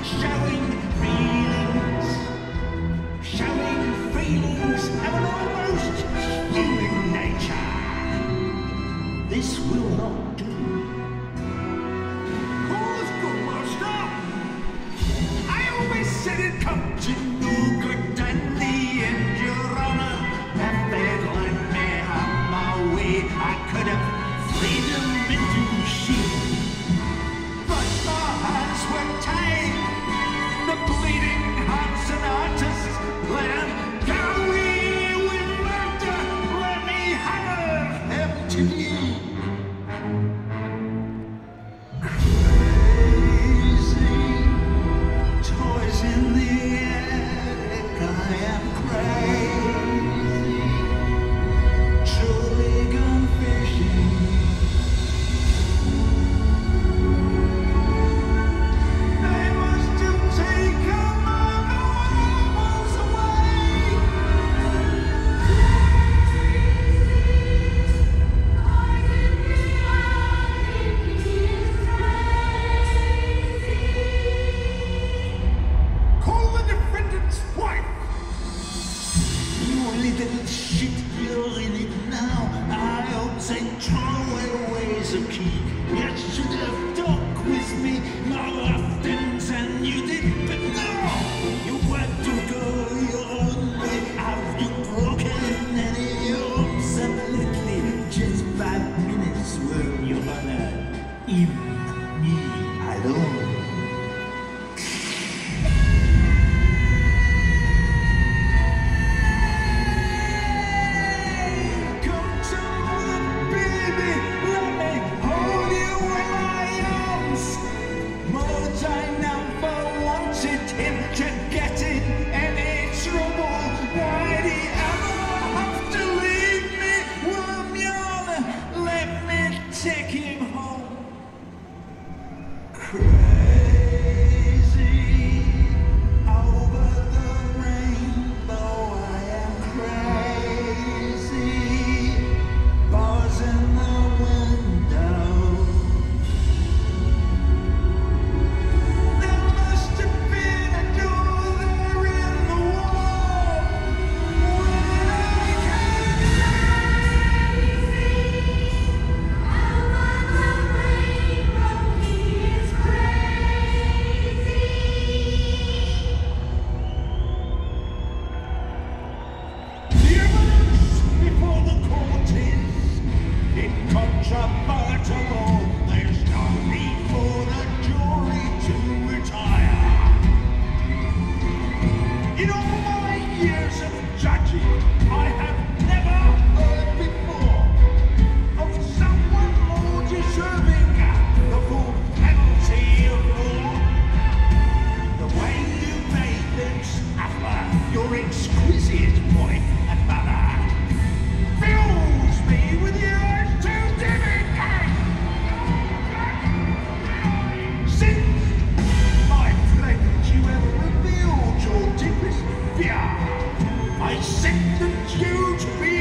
showing feelings of an almost human nature. This will not do. Cause good, master. I always said it come to no good and the end, your honor. If they'd let me have my way, I could have freed them into sheep. But my hands were tied. The bleeding hearts and artists, let them go away with murder. Let me hammer them to you. Toys in the attic, I am crazy. Truly gone fishing. They must have taken my marbles away. Call the defendant's wife! You little shit, you're in it now. I hope they throw ways of keep. You should have talked with me more often than you did, but no! You want to go your own way. Have you broken any hopes? Absolutely, just 5 minutes were your honor. In me alone. Come to the baby, let me hold you in my arms. Mordine never wanted him to get in any trouble. Why'd he ever have to leave me, Wormyon? Let me take him home. Crazy over the rainbow, I am crazy. Bars in the window. There must have been a door there in the wall. When I The evidence before the court is incontrovertible. There's no need for the jury to retire. In all my years of judging, I have never heard before of someone more deserving the full penalty of law. The way you made them suffer, your exquisite point and manner, fills me with the urge to divingate. Since, my friend, you have revealed your deepest fear, I sentence you to be